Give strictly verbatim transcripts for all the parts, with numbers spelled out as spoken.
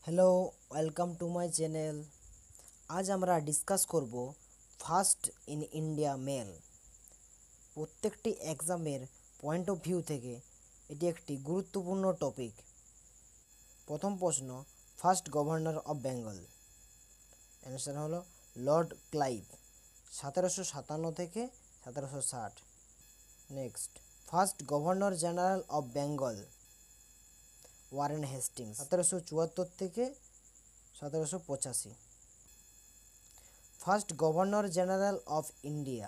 Hello, welcome to my channel. আজ আমরা discuss করব ফার্স্ট ইন ইন্ডিয়া মেল। প্রত্যেকটি এক্সামের পয়েন্ট অফ ভিউ থেকে এটি একটি গুরুত্বপূর্ণ টপিক। প্রথম প্রশ্ন, first governor of Bengal. Answer হলো লর্ড ক্লাইভ, সতেরোশো সাতান্ন থেকে সতেরোশো ষাট। Next, first governor general of Bengal Warren Hastings, সতেরোশো চুয়াত্তর থেকে সতেরোশো পঁচাশি। First governor general of India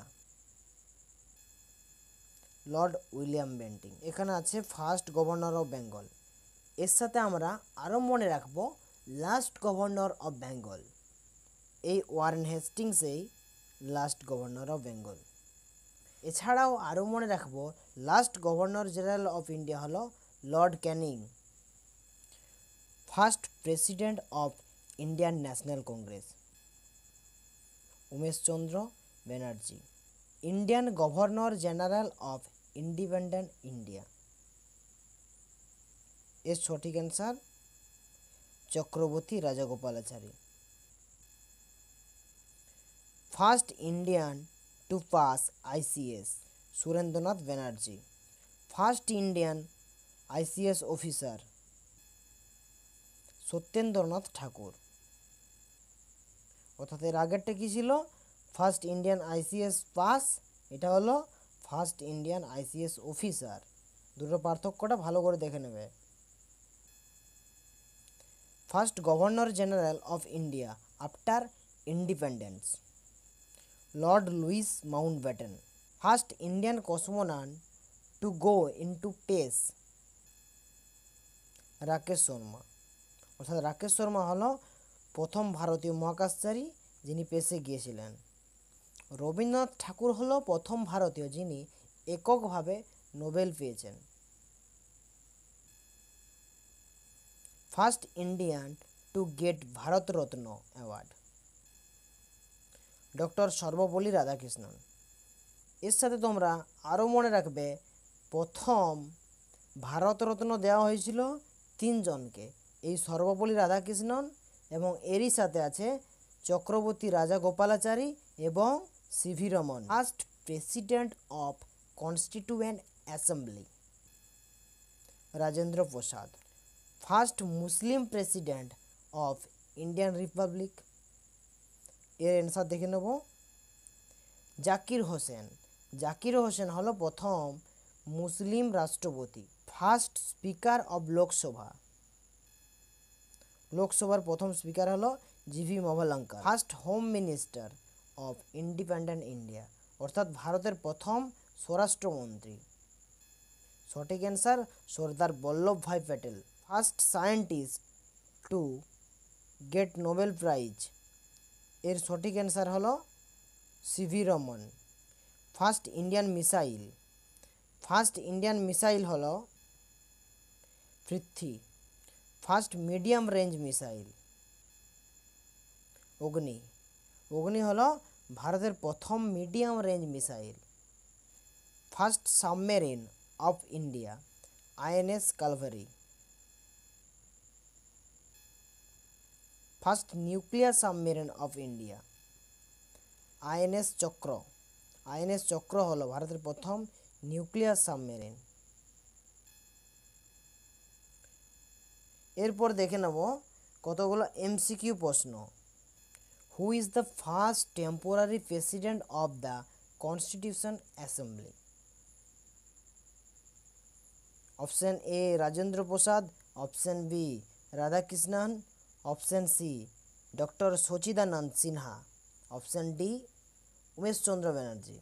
lord William Bentinck. এখানে আছে ফার্স্ট গভর্নর অফ বেঙ্গল। এর সাথে আমরা আরও মনে রাখবো লাস্ট গভর্নর অফ বেঙ্গল। এই ওয়ারেন হেস্টিংসেই লাস্ট গভর্নর অফ বেঙ্গল। এছাড়াও আরও মনে রাখবো last governor general of India হলো lord Canning. First president of Indian National Congress Umeshchandra Banerjee. Indian governor general of independent India, এর সঠিক answer Chakravarti Rajagopalachari. First Indian to pass ICS Surendranath Banerjee. First Indian ICS officer Satyendranath Tagore. অর্থাৎ এর আগেরটা কী ছিল? ফার্স্ট ইন্ডিয়ান আইসিএস পাস, এটা হলো first Indian ICS officer. দুটো পার্থক্যটা ভালো করে দেখে নেবে। First governor general of India after independence lord Louis Mountbatten. First Indian cosmonaut to go into space Rakesh Sharma. অর্থাৎ রাকেশ শর্মা হলো প্রথম ভারতীয় মহাকাশচারী যিনি স্পেসে গিয়েছিলেন। রবীন্দ্রনাথ ঠাকুর হলো প্রথম ভারতীয় যিনি এককভাবে নোবেল পেয়েছেন। First Indian to get Bharat Ratna award doctor Sarvepalli Radhakrishnan. এর সাথে তোমরা আরও মনে রাখবে প্রথম ভারতরত্ন দেওয়া হয়েছিল তিনজনকে, এই সর্বপল্লী রাধাকৃষ্ণন এবং এরই সাথে আছে চক্রবর্তী রাজগোপালাচারী এবং CV Raman. First president of constituent assembly Rajendra Prasad. First Muslim president of Indian republic, এর অ্যান্সার দেখে নেব জাকির হোসেন। জাকির হোসেন হলো প্রথম মুসলিম রাষ্ট্রপতি। ফার্স্ট স্পিকার অফ লোকসভা, লোকসভার প্রথম স্পিকার হলো GV Mavalankar. First home minister of independent India, অর্থাৎ ভারতের প্রথম স্বরাষ্ট্রমন্ত্রী। সঠিক answer Sardar Vallabhbhai Patel. First scientist to get Nobel prize, এর সঠিক অ্যান্সার হলো CV Raman. First Indian missile, first Indian missile হলো Prithvi. First medium range missile Agni, Agni হলো ভারতের প্রথম medium range missile. First submarine of India INS Kalvari. First nuclear submarine of India INS Chakra. INS Chakra হলো ভারতের প্রথম নিউক্লিয়ার সাবমেরিন। এরপর দেখে নেব কতগুলো এমসিকিউ প্রশ্ন। Who is the first temporary president of the constitution assembly? Option A Rajendra Prasad, option B Radhakrishnan, option C doctor Sachchidananda Sinha, option D Umeshchandra Banerjee.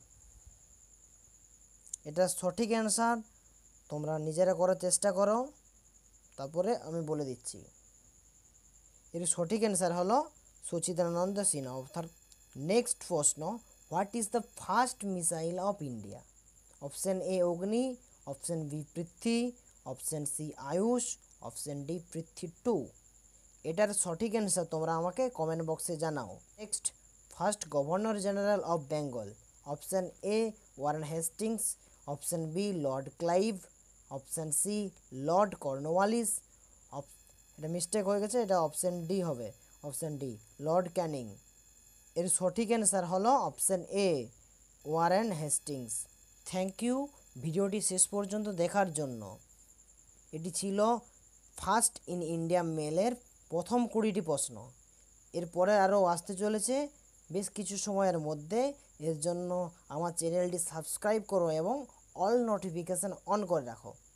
এটা সঠিক অ্যান্সার তোমরা নিজেরা করার চেষ্টা করো, তারপরে আমি বলে দিচ্ছি। এর সঠিক অ্যান্সার হলো সচিদানন্দ সিনহা। অর্থাৎ নেক্সট প্রশ্ন, what is the first missile of India? Option A Agni, option B Prithvi, option C Ayush, option D Prithvi two. এটার সঠিক অ্যান্সার তোমরা আমাকে কমেন্ট বক্সে জানাও। Next, first governor general of Bengal. Option A Warren Hastings, option B lord Clive, option C lord Cornwallis, এটা mistake হয়ে গেছে, এটা অপশান ডি হবে, অপশান ডি লর্ড ক্যানিং। এর সঠিক অ্যান্সার হলো option A Warren Hastings. Thank you ভিডিওটি শেষ পর্যন্ত দেখার জন্য। এটি ছিল ফার্স্ট ইন ইন্ডিয়া মেলের প্রথম কুড়িটি প্রশ্ন। এরপরে আরও আসতে চলেছে বেশ কিছু সময়ের মধ্যে। এর জন্য আমার চ্যানেলটি সাবস্ক্রাইব করো এবং অল নোটিফিকেশান অন করে রাখো।